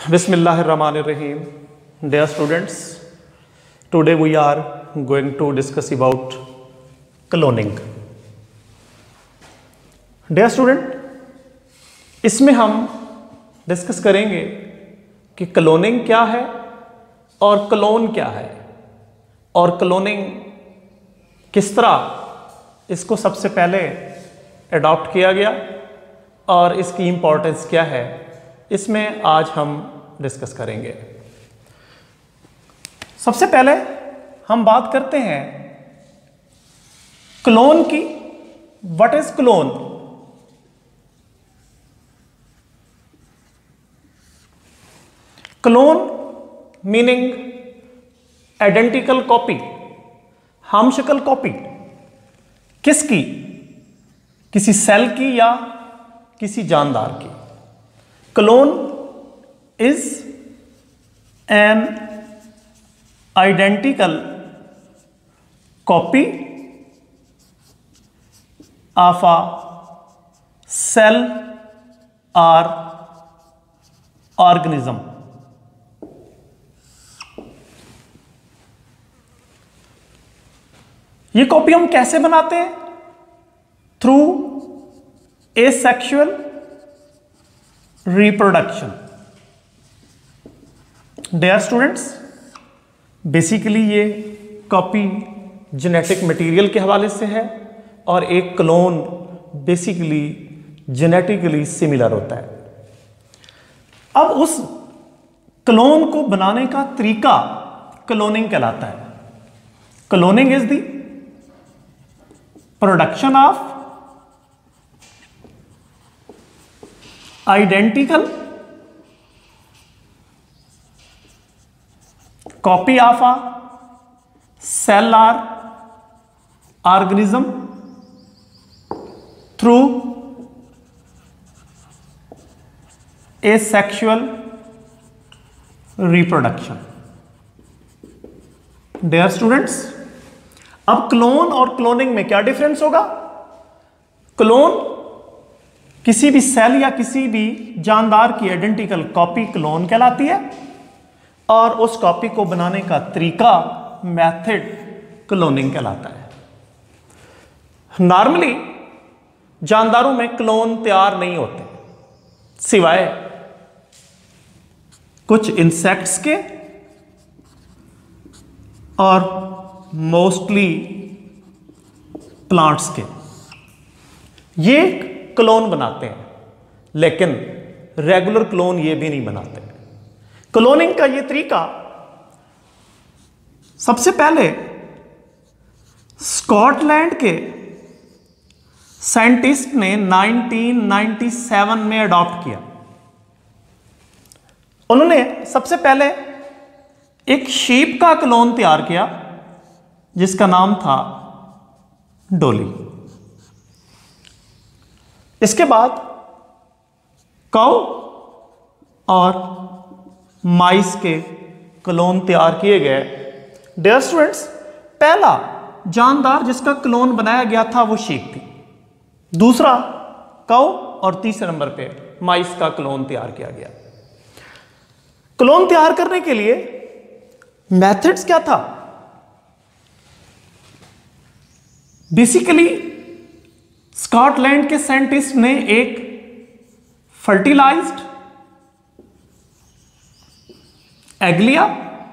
Bismillahirrahmanirrahim. Dear students, today we are going to discuss about cloning. Dear student, इसमें हम discuss करेंगे कि cloning क्या है और क्लोन क्या है और क्लोनिंग किस तरह इसको सबसे पहले अडॉप्ट किया गया और इसकी इम्पोर्टेंस क्या है, इसमें आज हम डिस्कस करेंगे। सबसे पहले हम बात करते हैं क्लोन की। What is clone? Clone meaning identical copy, हमशक्ल कॉपी। किसकी? किसी सेल की या किसी जानदार की। Clone is an identical copy of a cell और ऑर्गेनिज्म। ये कॉपी हम कैसे बनाते हैं? Through asexual reproduction. Dear students, basically ये कॉपी जेनेटिक मटेरियल के हवाले से है और एक क्लोन बेसिकली जेनेटिकली सिमिलर होता है। अब उस क्लोन को बनाने का तरीका क्लोनिंग कहलाता है। Cloning is the production of identical copy of a cell or organism through asexual reproduction. Dear students, अब क्लोन और क्लोनिंग में क्या डिफरेंस होगा? क्लोन किसी भी सेल या किसी भी जानदार की आइडेंटिकल कॉपी क्लोन कहलाती है और उस कॉपी को बनाने का तरीका मेथड क्लोनिंग कहलाता है। नॉर्मली जानदारों में क्लोन तैयार नहीं होते सिवाय कुछ इंसेक्ट्स के और मोस्टली प्लांट्स के। ये क्लोन बनाते हैं, लेकिन रेगुलर क्लोन ये भी नहीं बनाते। क्लोनिंग का ये तरीका सबसे पहले स्कॉटलैंड के साइंटिस्ट ने 1997 में अडॉप्ट किया। उन्होंने सबसे पहले एक शीप का क्लोन तैयार किया जिसका नाम था डोली। इसके बाद काऊ और माइस के क्लोन तैयार किए गए। डियर स्टूडेंट्स, पहला जानदार जिसका क्लोन बनाया गया था वो शीप थी, दूसरा काऊ और तीसरे नंबर पे माइस का क्लोन तैयार किया गया। क्लोन तैयार करने के लिए मेथड्स क्या था? बेसिकली स्कॉटलैंड के साइंटिस्ट ने एक फर्टिलाइज्ड एग लिया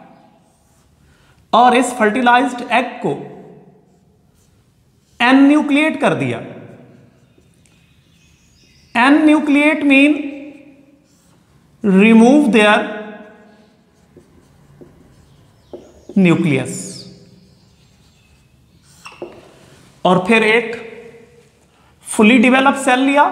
और इस फर्टिलाइज्ड एग को एन्यूक्लिएट कर दिया। Enucleate mean remove their nucleus. और फिर एक फुली डिवेलप सेल लिया,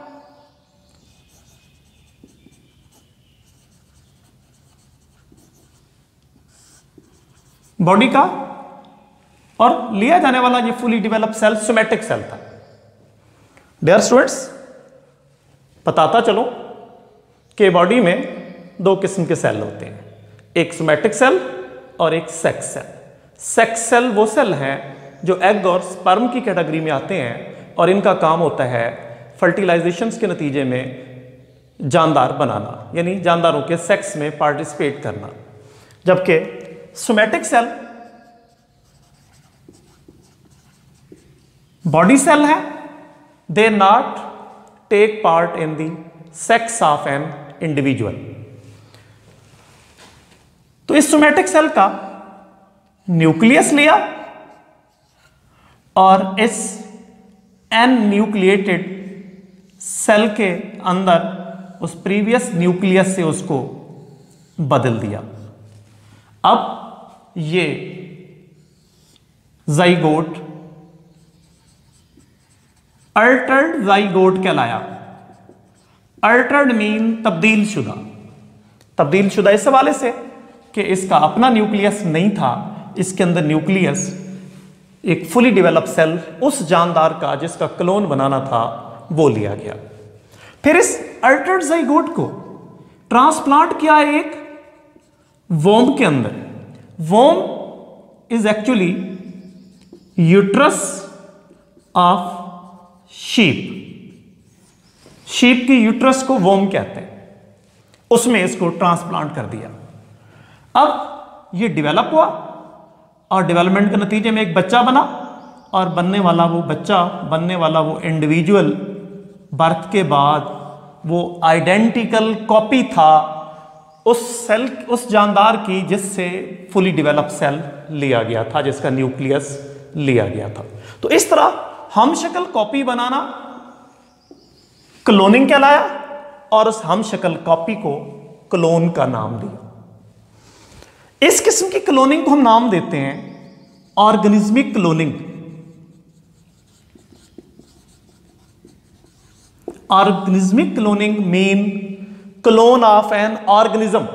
बॉडी का, और लिया जाने वाला ये fully develop cell somatic cell था। डियर स्टूडेंट्स, बताता चलो कि बॉडी में दो किस्म के सेल होते हैं, एक सोमैटिक सेल और एक सेक्स सेल। सेक्स सेल वो सेल हैं जो एग और स्पर्म की कैटेगरी में आते हैं और इनका काम होता है फर्टिलाइजेशन के नतीजे में जानदार बनाना, यानी जानदारों के सेक्स में पार्टिसिपेट करना। जबकि सोमैटिक सेल बॉडी सेल है, they not take part in the sex of an individual. तो इस सोमैटिक सेल का न्यूक्लियस लिया और इस एन न्यूक्लिएटेड सेल के अंदर उस प्रीवियस न्यूक्लियस से उसको बदल दिया। अब ये जाइगोट अल्टर्ड जाइगोट कहलाया। अल्टर्ड मीन तब्दील शुदा। तब्दील शुदा इस हवाले से कि इसका अपना न्यूक्लियस नहीं था, इसके अंदर न्यूक्लियस एक फुली डेवलप सेल उस जानदार का जिसका क्लोन बनाना था वो लिया गया। फिर इस अल्टर्ड जाइगोट को ट्रांसप्लांट किया एक वोम के अंदर। Womb is actually uterus of sheep. Sheep की यूट्रस को वोम कहते हैं, उसमें इसको ट्रांसप्लांट कर दिया। अब ये डेवलप हुआ और डेवलपमेंट के नतीजे में एक बच्चा बना और बनने वाला वो इंडिविजुअल बर्थ के बाद वो आइडेंटिकल कॉपी था उस सेल, उस जानदार की जिससे फुली डेवलप सेल लिया गया था, जिसका न्यूक्लियस लिया गया था। तो इस तरह हम शक्ल कॉपी बनाना क्लोनिंग कहलाया और उस हम शक्ल कॉपी को क्लोन का नाम दिया। इस किस्म की क्लोनिंग को हम नाम देते हैं organismic cloning. Organismic cloning mean clone of an organism.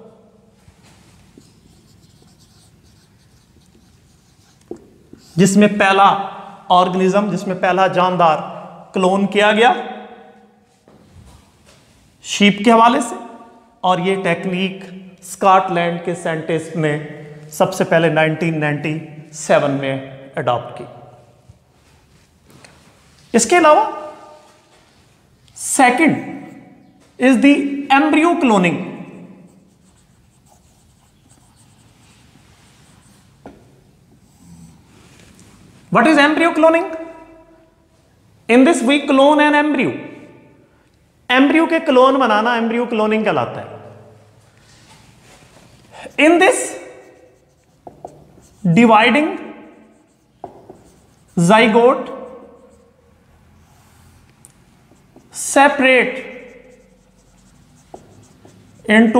जिसमें पहला ऑर्गेनिज्म, जिसमें पहला जानदार क्लोन किया गया शीप के हवाले से, और ये टेक्निक स्कॉटलैंड के साइंटिस्ट ने सबसे पहले 1997 में अडॉप्ट की। इसके अलावा second is the embryo cloning. What is embryo cloning? In this we clone an embryo. Embryo के क्लोन बनाना एम्ब्रियो क्लोनिंग कहलाता है। In this dividing zygote separate into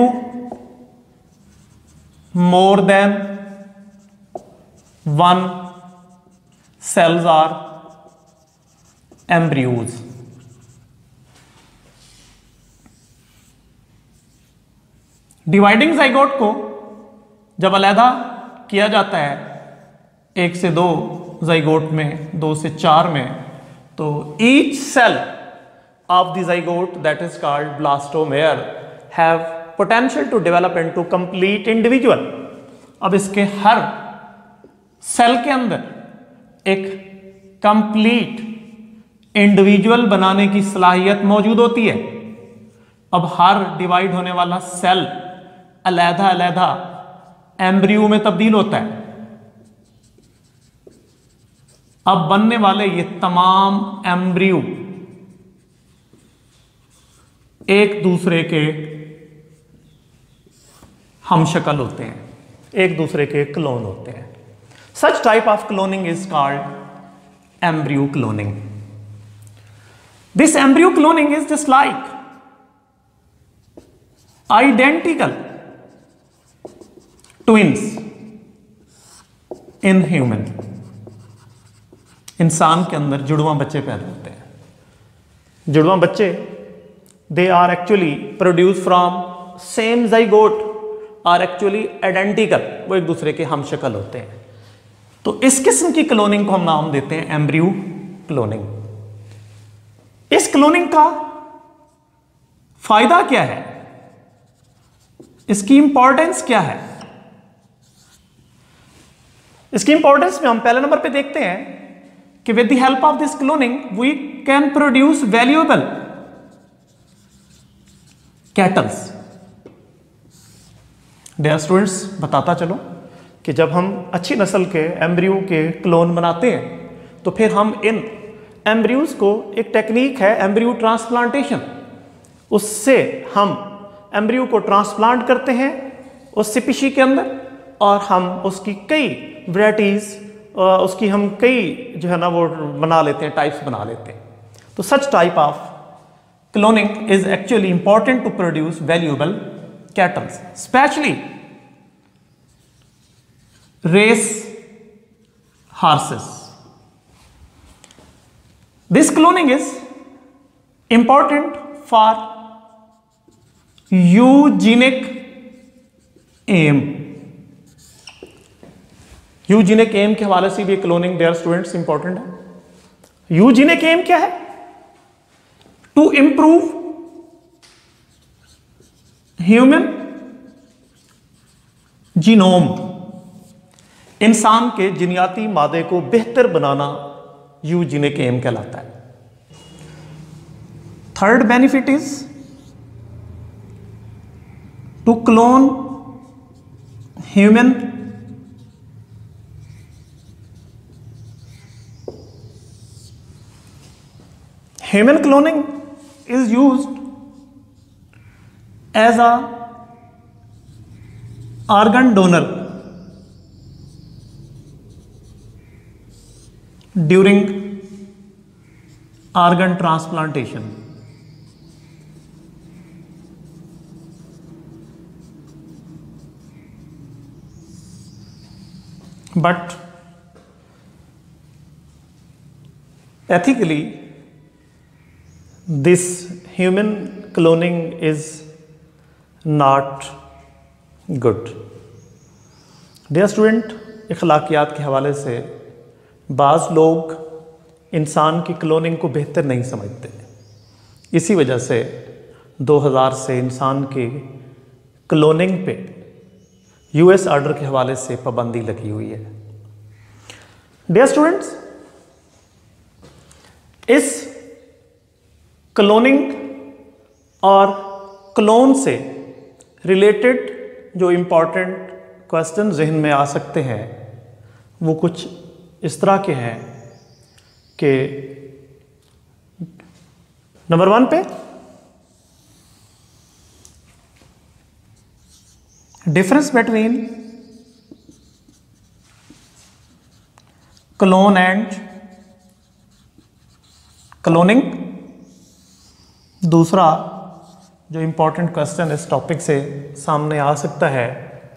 more than one cells are embryos. Dividing zygote को जब अलहदा किया जाता है 1 से 2 zygote में, 2 से 4 में, तो each cell of the zygote that is called blastomere have potential to develop into complete individual. अब इसके हर सेल के अंदर एक कंप्लीट इंडिविजुअल बनाने की सलाहियत मौजूद होती है। अब हर डिवाइड होने वाला सेल अलहदा अलहदा एम्ब्रियो में तब्दील होता है। अब बनने वाले ये तमाम एम्ब्रियो एक दूसरे के हमशक्ल होते हैं, एक दूसरे के क्लोन होते हैं। Such type of cloning is called embryo cloning. This embryo cloning is just like identical twins in human. इंसान के अंदर जुड़वा बच्चे पैदा होते हैं। जुड़वा बच्चे they are actually produced from same zygote, are actually identical, वो एक दूसरे के हम शक्ल होते हैं। तो इस किस्म की क्लोनिंग को हम नाम देते हैं एम्ब्रियो क्लोनिंग। इस क्लोनिंग का फायदा क्या है, इसकी इंपॉर्टेंस क्या है? इसकी इंपॉर्टेंस में हम पहले नंबर पे देखते हैं कि with the help of this cloning we can produce valuable cattles. Dear students, बताता चलो कि जब हम अच्छी नस्ल के एम्ब्रियो के क्लोन बनाते हैं तो फिर हम इन एम्ब्रियोज को, एक टेक्निक है एम्ब्रियो ट्रांसप्लांटेशन, उससे हम एम्ब्रियो को ट्रांसप्लांट करते हैं उस स्पीशी के अंदर, और हम उसकी कई वैराइटीज, उसकी हम कई जो है ना वो बना लेते हैं, टाइप्स बना लेते हैं। तो such type of cloning is actually important to produce valuable cattles, specially race horses. This cloning is important for eugenic aim। Eugenic aim के हवाले से भी क्लोनिंग डियर स्टूडेंट्स इंपॉर्टेंट है। यूजीनिक एम क्या है? टू इंप्रूव ह्यूमन जीनोम, इंसान के जीनियाती मादे को बेहतर बनाना यूजीनिक एम कहलाता है। Third benefit is to clone human Human cloning is used as a organ donor during organ transplantation. But ethically, this human cloning is not good. Dear student, अखलाकियात के हवाले से बाज़ लोग इंसान की क्लोनिंग को बेहतर नहीं समझते। इसी वजह से 2000 से इंसान की क्लोनिंग पे यूएस ऑर्डर के हवाले से पाबंदी लगी हुई है। डियर स्टूडेंट्स, इस क्लोनिंग और क्लोन से रिलेटेड जो इम्पॉर्टेंट क्वेश्चन जहन में आ सकते हैं वो कुछ इस तरह के हैं कि नंबर 1 पे difference between clone and cloning. दूसरा जो इम्पोर्टेंट क्वेश्चन इस टॉपिक से सामने आ सकता है,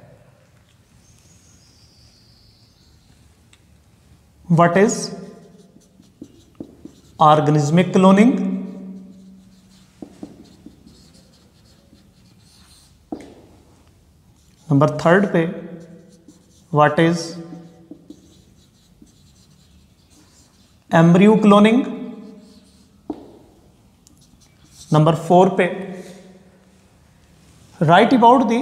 what is organismic cloning. Number 3 पे what is embryo cloning. Number 4 पे right about the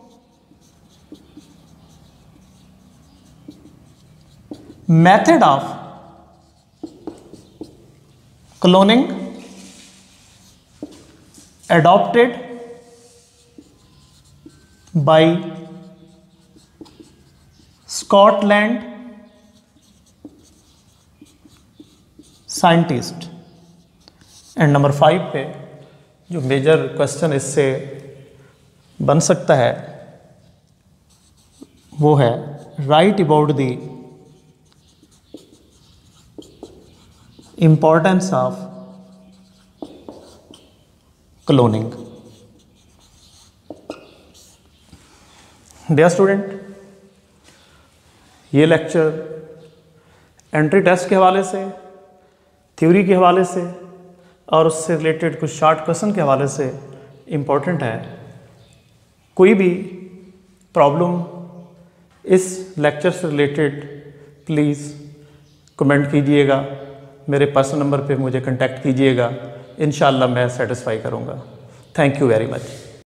method of cloning adopted by Scotland scientist। And number 5 पे जो मेजर क्वेश्चन इससे बन सकता है वो है right about the importance of cloning. Dear student, ये लेक्चर एंट्री टेस्ट के हवाले से, थ्योरी के हवाले से और उससे रिलेटेड कुछ शॉर्ट क्वेश्चन के हवाले से इम्पोर्टेंट है। कोई भी प्रॉब्लम इस लेक्चर से रिलेटेड प्लीज़ कमेंट कीजिएगा, मेरे पर्सनल नंबर पे मुझे कांटेक्ट कीजिएगा, इंशाल्लाह मैं सेटिस्फाई करूँगा। Thank you very much.